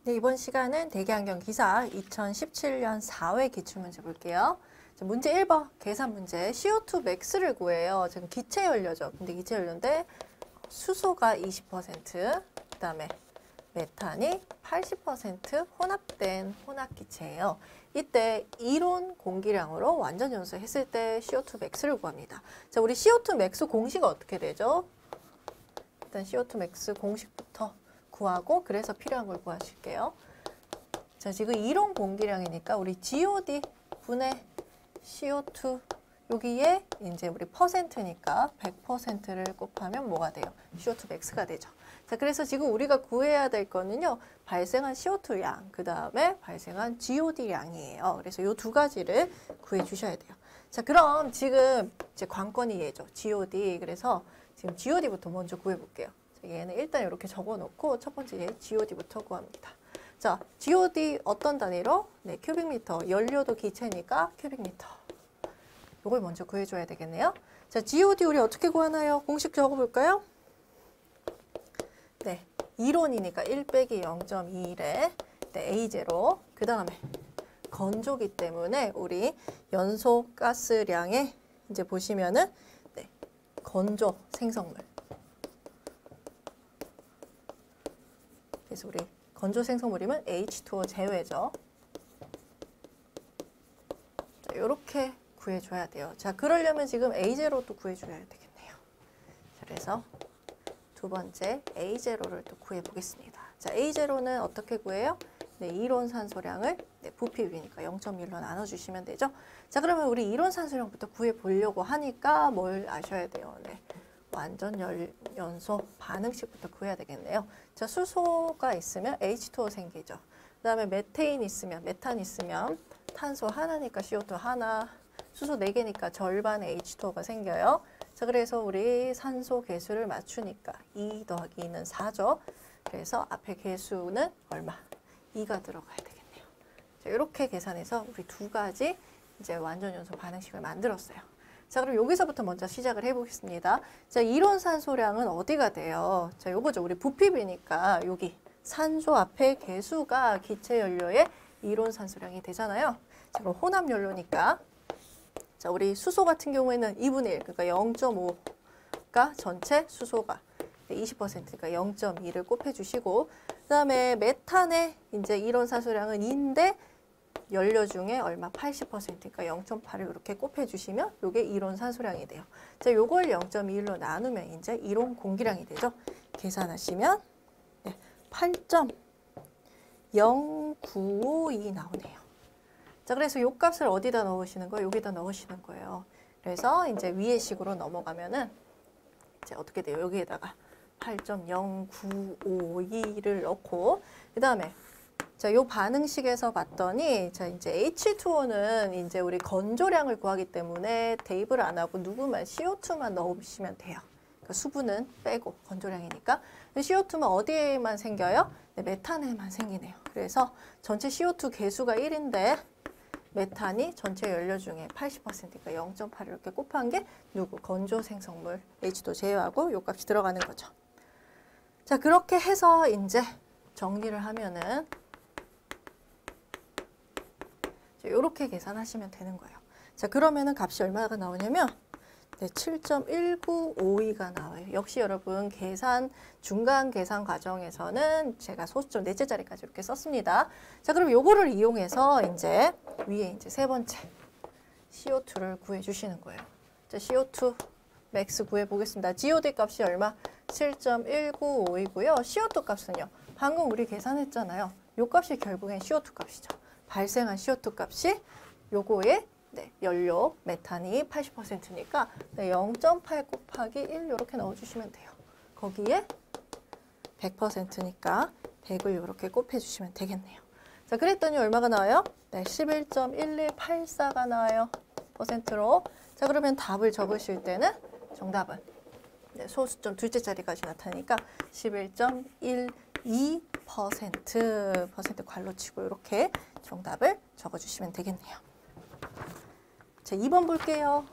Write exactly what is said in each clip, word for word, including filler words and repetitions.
네, 이번 시간은 대기환경 기사 이천십칠 년 사 회 기출문제 볼게요. 자, 문제 일 번 계산 문제 씨오투 맥스를 구해요. 지금 기체 연료죠. 근데 기체 연료인데 수소가 이십 퍼센트, 그 다음에 메탄이 팔십 퍼센트 혼합된 혼합기체예요. 이때 이론 공기량으로 완전 연소했을 때 씨오투 맥스를 구합니다. 자, 우리 씨오투 맥스 공식은 어떻게 되죠? 일단 씨오투 맥스 공식부터 구하고 그래서 필요한 걸 구하실게요. 자, 지금 이론 공기량이니까 우리 지오디 분의 씨오투 여기에 이제 우리 퍼센트니까 백 퍼센트를 곱하면 뭐가 돼요? 씨오투 맥스가 되죠. 자, 그래서 지금 우리가 구해야 될 거는요. 발생한 씨오투 량, 그 다음에 발생한 지오디 량이에요. 그래서 이 두 가지를 구해 주셔야 돼요. 자, 그럼 지금 이제 관건이 얘죠. 지오디. 그래서 지금 지오디부터 먼저 구해 볼게요. 얘는 일단 이렇게 적어 놓고 첫 번째 얘 지오디부터 구합니다. 자, 지오디 어떤 단위로? 네, 큐빅미터. 연료도 기체니까 큐빅미터. 요걸 먼저 구해줘야 되겠네요. 자, 지오디 우리 어떻게 구하나요? 공식 적어볼까요? 네, 이론이니까 일 빼기 영 점 이일에 네, 에이 제로. 그 다음에 건조기 때문에 우리 연소 가스량에 이제 보시면은 네, 건조 생성물. 그래서 우리 건조 생성물이면 에이치 투 오 제외죠. 자, 요렇게 구해줘야 돼요. 자, 그러려면 지금 에이 제로도 구해줘야 되겠네요. 자, 그래서 두 번째 에이 제로를 또 구해보겠습니다. 자, 에이 제로는 어떻게 구해요? 네, 이론 산소량을 네, 부피 비니까 영 점 일로 나눠주시면 되죠. 자, 그러면 우리 이론 산소량부터 구해보려고 하니까 뭘 아셔야 돼요? 네. 완전 열, 연소 반응식부터 구해야 되겠네요. 자, 수소가 있으면 에이치 투 오 생기죠. 그 다음에 메테인 있으면, 메탄 있으면 탄소 하나니까 씨오투 하나, 수소 네 개니까 절반의 에이치 투 오가 생겨요. 자, 그래서 우리 산소 개수를 맞추니까 이 더하기 이는 사죠. 그래서 앞에 개수는 얼마? 이가 들어가야 되겠네요. 자, 이렇게 계산해서 우리 두 가지 이제 완전 연소 반응식을 만들었어요. 자, 그럼 여기서부터 먼저 시작을 해보겠습니다. 자, 이론 산소량은 어디가 돼요? 자, 요거죠. 우리 부피비니까 여기 산소 앞에 개수가 기체 연료의 이론 산소량이 되잖아요. 자, 그럼 혼합 연료니까 자, 우리 수소 같은 경우에는 이분의 일, 그러니까 영 점 오가 전체 수소가 이십 퍼센트니까 영 점 이를 곱해주시고, 그 다음에 메탄의 이제 이론 산소량은 이인데 연료 중에 얼마? 팔십 퍼센트니까 영 점 팔을 이렇게 곱해주시면 이게 이론 산소량이 돼요. 자, 요걸 영 점 이일로 나누면 이제 이론 공기량이 되죠. 계산하시면 네, 팔 점 영구오이 나오네요. 자, 그래서 요 값을 어디다 넣으시는 거예요? 여기다 넣으시는 거예요. 그래서 이제 위의 식으로 넘어가면은 이제 어떻게 돼요? 여기에다가 팔 점 영구오이를 넣고, 그 다음에 자, 요 반응식에서 봤더니, 자, 이제 에이치 투 오는 이제 우리 건조량을 구하기 때문에 대입을 안 하고 누구만 씨오투만 넣으시면 돼요. 그러니까 수분은 빼고 건조량이니까. 씨오투만 어디에만 생겨요? 네, 메탄에만 생기네요. 그래서 전체 씨오투 개수가 일인데 메탄이 전체 연료 중에 팔십 퍼센트니까 영 점 팔 이렇게 곱한 게 누구? 건조 생성물 에이치 투 오 제외하고 요 값이 들어가는 거죠. 자, 그렇게 해서 이제 정리를 하면은 이렇게 계산하시면 되는 거예요. 자, 그러면은 값이 얼마가 나오냐면 네, 칠 점 일구오이가 나와요. 역시 여러분 계산 중간 계산 과정에서는 제가 소수점 넷째 자리까지 이렇게 썼습니다. 자, 그럼 요거를 이용해서 이제 위에 이제 세 번째 씨오투를 구해 주시는 거예요. 자, 씨오투 맥스 구해 보겠습니다. 지오디 값이 얼마? 칠 점 일구오이고요. 씨오투 값은요. 방금 우리 계산했잖아요. 요 값이 결국엔 씨오투 값이죠. 발생한 씨오투 값이 요거에 네, 연료 메탄이 팔십 퍼센트니까 네, 영 점 팔 곱하기 일 이렇게 넣어주시면 돼요. 거기에 백 퍼센트니까 백을 이렇게 곱해주시면 되겠네요. 자, 그랬더니 얼마가 나와요? 네, 십일 점 일일팔사가 나와요. 퍼센트로. 자, 그러면 답을 적으실 때는 정답은 네, 소수점 둘째 자리까지 나타나니까 십일 점 일이 퍼센트 퍼센트 괄호 치고 이렇게 정답을 적어주시면 되겠네요. 자, 이 번 볼게요.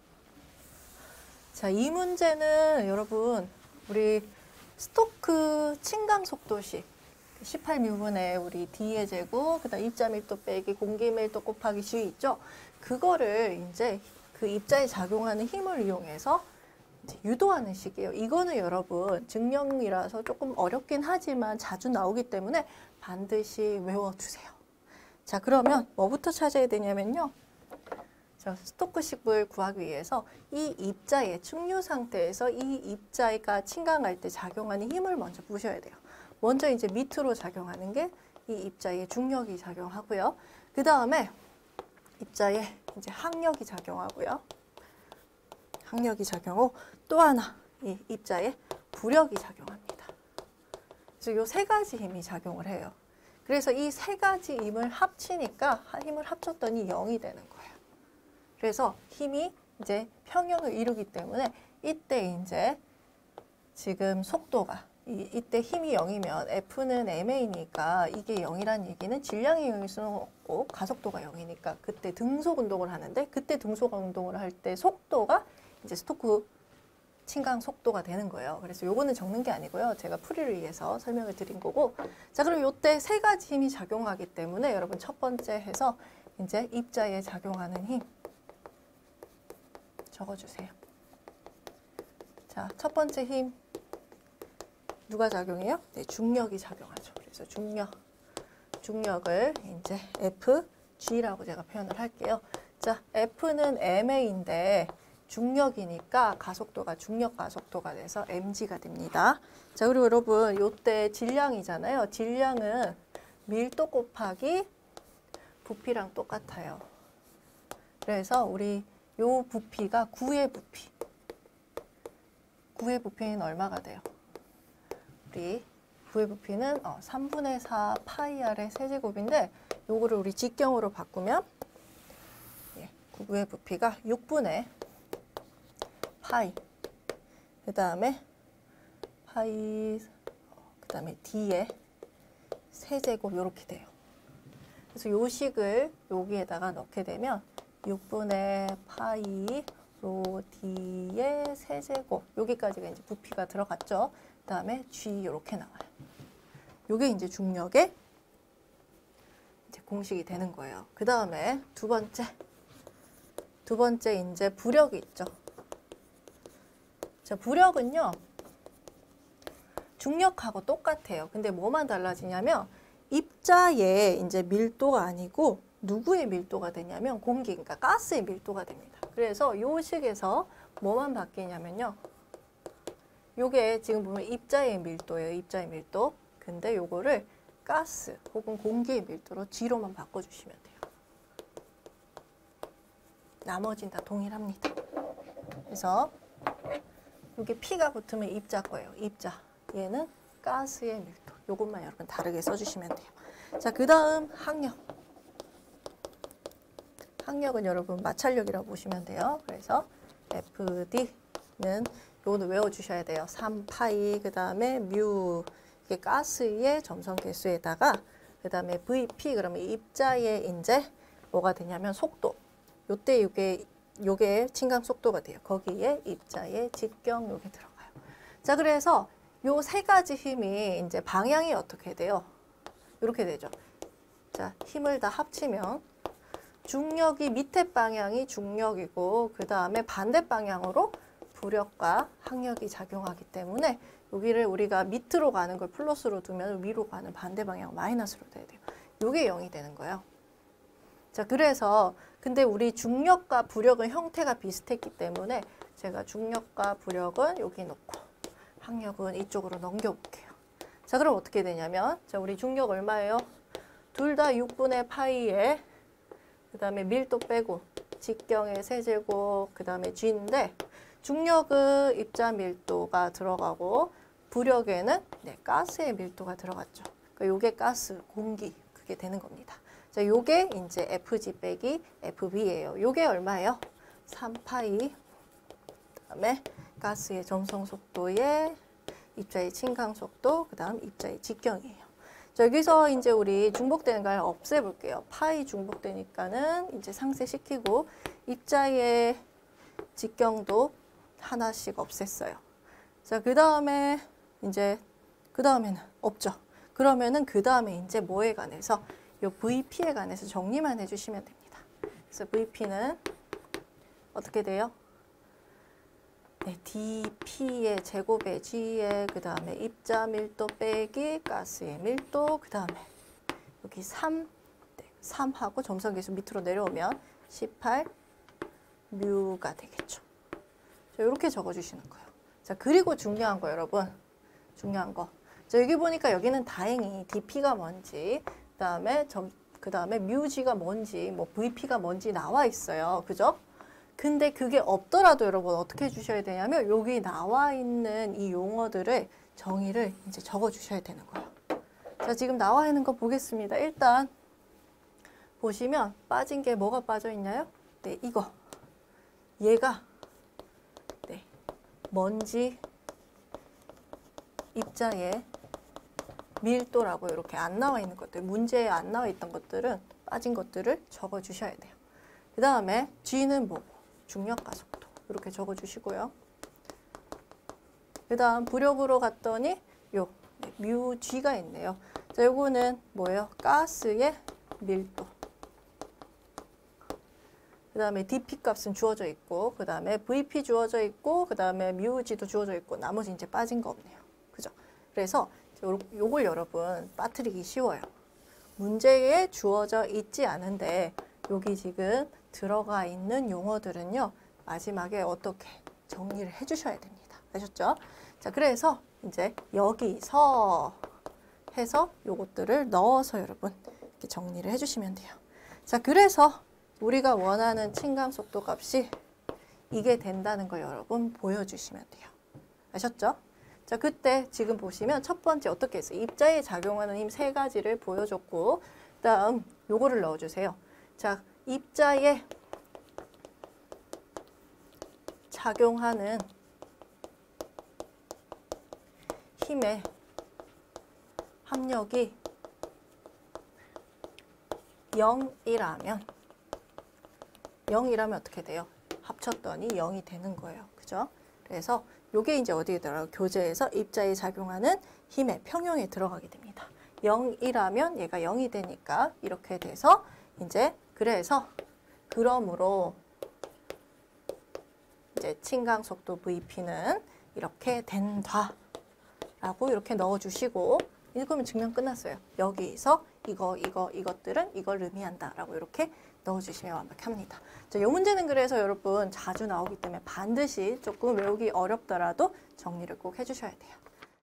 자, 이 문제는 여러분 우리 스토크 침강 속도식 십팔 미분의 우리 D의 제곱, 그 다음 입자 밀도 빼기 공기 밀도 곱하기 G 있죠? 그거를 이제 그 입자에 작용하는 힘을 이용해서 이제 유도하는 식이에요. 이거는 여러분 증명이라서 조금 어렵긴 하지만 자주 나오기 때문에 반드시 외워두세요. 자, 그러면 뭐부터 찾아야 되냐면요. 자, 스토크식을 구하기 위해서 이 입자의 충류 상태에서 이 입자가 침강할 때 작용하는 힘을 먼저 보셔야 돼요. 먼저 이제 밑으로 작용하는 게 이 입자의 중력이 작용하고요. 그 다음에 입자에 이제 항력이 작용하고요. 항력이 작용하고 또 하나 이 입자에 부력이 작용합니다. 그래서 요 세 가지 힘이 작용을 해요. 그래서 이 세 가지 힘을 합치니까 힘을 합쳤더니 영이 되는 거예요. 그래서 힘이 이제 평형을 이루기 때문에 이때 이제 지금 속도가 이, 이때 힘이 영이면 F는 엠에이니까 이게 영이란 얘기는 질량이 영일 수는 없고 가속도가 영이니까 그때 등속 운동을 하는데 그때 등속 운동을 할 때 속도가 이제 스토크 침강 속도가 되는 거예요. 그래서 요거는 적는 게 아니고요. 제가 풀이를 위해서 설명을 드린 거고. 자, 그럼 요때 세 가지 힘이 작용하기 때문에 여러분 첫 번째 해서 이제 입자에 작용하는 힘 적어주세요. 자, 첫 번째 힘 누가 작용해요? 네, 중력이 작용하죠. 그래서 중력, 중력을 이제 에프 지라고 제가 표현을 할게요. 자, F는 엠에이인데 중력이니까 가속도가 중력 가속도가 돼서 엠지가 됩니다. 자, 그리고 여러분 요때 질량이잖아요. 질량은 밀도 곱하기 부피랑 똑같아요. 그래서 우리 요 부피가 구의 부피. 구의 부피는 얼마가 돼요? 우리 구의 부피는 어, 삼분의 사 파이 R의 세제곱인데 요거를 우리 직경으로 바꾸면 예, 구의 부피가 육분의 파이 그 다음에 파이 그 다음에 D의 세제곱 이렇게 돼요. 그래서 요 식을 여기에다가 넣게 되면 육분의 파이 로 D의 세제곱 여기까지가 이제 부피가 들어갔죠. 그 다음에 G 이렇게 나와요. 요게 이제 중력의 이제 공식이 되는 거예요. 그 다음에 두 번째 두 번째 이제 부력이 있죠. 자, 부력은요 중력하고 똑같아요. 근데 뭐만 달라지냐면 입자의 이제 밀도가 아니고 누구의 밀도가 되냐면 공기, 그러니까 가스의 밀도가 됩니다. 그래서 요 식에서 뭐만 바뀌냐면요. 요게 지금 보면 입자의 밀도예요. 입자의 밀도. 근데 요거를 가스 혹은 공기의 밀도로 G로만 바꿔주시면 돼요. 나머지는 다 동일합니다. 그래서 요게 P가 붙으면 입자 거예요. 입자. 얘는 가스의 밀도. 요것만 여러분 다르게 써주시면 돼요. 자, 그 다음 항력. 항력은 여러분 마찰력이라고 보시면 돼요. 그래서 에프디는 요거는 외워주셔야 돼요. 삼 파이 그 다음에 뮤 이게 가스의 점성 개수에다가 그 다음에 브이피 그러면 입자의 이제 뭐가 되냐면 속도. 요때 요게 요게 침강 속도가 돼요. 거기에 입자의 직경 요게 들어가요. 자, 그래서 요 세 가지 힘이 이제 방향이 어떻게 돼요? 이렇게 되죠. 자, 힘을 다 합치면 중력이 밑에 방향이 중력이고 그 다음에 반대 방향으로 부력과 항력이 작용하기 때문에 여기를 우리가 밑으로 가는 걸 플러스로 두면 위로 가는 반대 방향 마이너스로 돼야 돼요. 요게 영이 되는 거예요. 자, 그래서 근데 우리 중력과 부력은 형태가 비슷했기 때문에 제가 중력과 부력은 여기 놓고 항력은 이쪽으로 넘겨볼게요. 자, 그럼 어떻게 되냐면 자, 우리 중력 얼마예요? 둘 다 육분의 파이에 그 다음에 밀도 빼고 직경의 세제곱 그 다음에 G인데 중력은 입자 밀도가 들어가고 부력에는 네, 가스의 밀도가 들어갔죠. 그러니까 요게 가스, 공기 그게 되는 겁니다. 자, 요게 이제 에프지 빼기 에프비예요. 요게 얼마예요? 삼 파이 그다음에 가스의 점성 속도에 입자의 침강 속도, 그다음 입자의 직경이에요. 자, 여기서 이제 우리 중복되는 걸 없애볼게요. 파이 중복되니까는 이제 상쇄시키고 입자의 직경도 하나씩 없앴어요. 자, 그 다음에 이제 그 다음에는 없죠. 그러면은 그 다음에 이제 뭐에 관해서 요 브이피에 관해서 정리만 해주시면 됩니다. 그래서 브이피는 어떻게 돼요? 네, 디피의 제곱의 G의 그 다음에 입자 밀도 빼기 가스의 밀도 그 다음에 여기 삼, 네, 삼하고 점성계수 밑으로 내려오면 십팔 뮤가 되겠죠. 자, 이렇게 적어주시는 거예요. 자, 그리고 중요한 거 여러분. 중요한 거. 자, 여기 보니까 여기는 다행히 디피가 뭔지, 그 다음에 점, 그 다음에 뮤지가 뭔지, 뭐 브이피가 뭔지 나와 있어요. 그죠? 근데 그게 없더라도 여러분 어떻게 해주셔야 되냐면 여기 나와 있는 이 용어들을 정의를 이제 적어 주셔야 되는 거예요. 자, 지금 나와 있는 거 보겠습니다. 일단 보시면 빠진 게 뭐가 빠져 있나요? 네, 이거. 얘가 네, 먼지 입자의 밀도라고 이렇게 안 나와 있는 것들, 문제에 안 나와 있던 것들은 빠진 것들을 적어 주셔야 돼요. 그 다음에 G는 뭐고? 중력 가속도 이렇게 적어 주시고요. 그 다음 부력으로 갔더니 요 네, 뮤 G가 있네요. 자, 요거는 뭐예요? 가스의 밀도. 그 다음에 디피 값은 주어져 있고, 그 다음에 브이피 주어져 있고, 그 다음에 뮤 G도 주어져 있고, 나머지 이제 빠진 거 없네요. 그죠? 그래서 요, 요걸 여러분 빠뜨리기 쉬워요. 문제에 주어져 있지 않은데 여기 지금 들어가 있는 용어들은요, 마지막에 어떻게 정리를 해주셔야 됩니다. 아셨죠? 자, 그래서 이제 여기서 해서 요것들을 넣어서 여러분 이렇게 정리를 해주시면 돼요. 자, 그래서 우리가 원하는 침강 속도 값이 이게 된다는 걸 여러분 보여주시면 돼요. 아셨죠? 자, 그때 지금 보시면 첫 번째 어떻게 했어요? 입자에 작용하는 힘 세 가지를 보여줬고, 그 다음 요거를 넣어주세요. 자, 입자에 작용하는 힘의 합력이 영이라면 영이라면 어떻게 돼요? 합쳤더니 영이 되는 거예요. 그죠? 그래서 요게 이제 어디에 들어가요? 교재에서 입자에 작용하는 힘의 평형에 들어가게 됩니다. 영이라면 얘가 영이 되니까 이렇게 돼서 이제 그래서 그러므로 이제 침강 속도 브이피는 이렇게 된다 라고 이렇게 넣어주시고, 읽으면 증명 끝났어요. 여기서 이거 이거 이것들은 이걸 의미한다 라고 이렇게 넣어주시면 완벽합니다. 자, 이 문제는 그래서 여러분 자주 나오기 때문에 반드시 조금 외우기 어렵더라도 정리를 꼭 해주셔야 돼요.